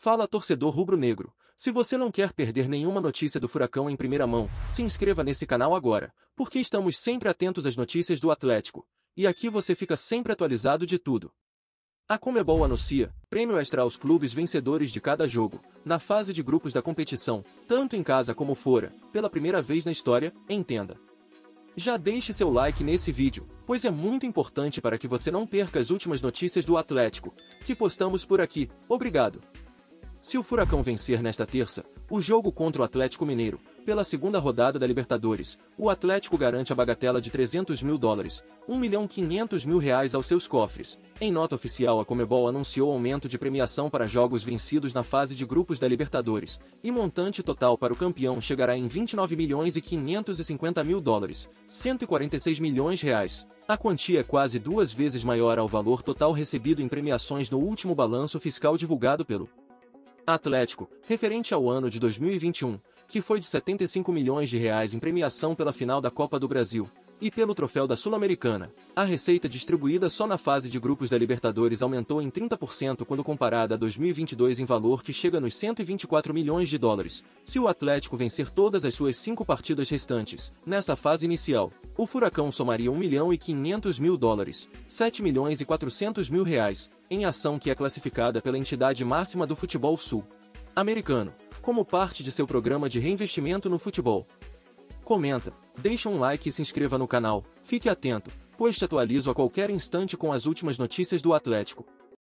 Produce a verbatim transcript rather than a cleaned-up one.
Fala, torcedor rubro-negro. Se você não quer perder nenhuma notícia do Furacão em primeira mão, se inscreva nesse canal agora, porque estamos sempre atentos às notícias do Atlético, e aqui você fica sempre atualizado de tudo. A Conmebol anuncia prêmio extra aos clubes vencedores de cada jogo, na fase de grupos da competição, tanto em casa como fora, pela primeira vez na história, entenda. Já deixe seu like nesse vídeo, pois é muito importante para que você não perca as últimas notícias do Atlético, que postamos por aqui. Obrigado! Se o Furacão vencer nesta terça, o jogo contra o Atlético Mineiro, pela segunda rodada da Libertadores, o Atlético garante a bagatela de trezentos mil dólares, um milhão e quinhentos mil reais aos seus cofres. Em nota oficial, a Conmebol anunciou aumento de premiação para jogos vencidos na fase de grupos da Libertadores, e montante total para o campeão chegará em vinte e nove milhões e quinhentos e cinquenta mil dólares, cento e quarenta e seis milhões de reais. A quantia é quase duas vezes maior ao valor total recebido em premiações no último balanço fiscal divulgado pelo Atlético, referente ao ano de dois mil e vinte e um, que foi de setenta e cinco milhões de reais em premiação pela final da Copa do Brasil, e pelo troféu da Sul-Americana. A receita distribuída só na fase de grupos da Libertadores aumentou em trinta por cento quando comparada a dois mil e vinte e dois, em valor que chega nos cento e vinte e quatro milhões de dólares. Se o Atlético vencer todas as suas cinco partidas restantes, nessa fase inicial, o Furacão somaria um milhão e quinhentos mil dólares, sete milhões e quatrocentos mil reais, em ação que é classificada pela entidade máxima do futebol sul-americano, como parte de seu programa de reinvestimento no futebol. Comenta, deixa um like e se inscreva no canal, fique atento, pois te atualizo a qualquer instante com as últimas notícias do Atlético.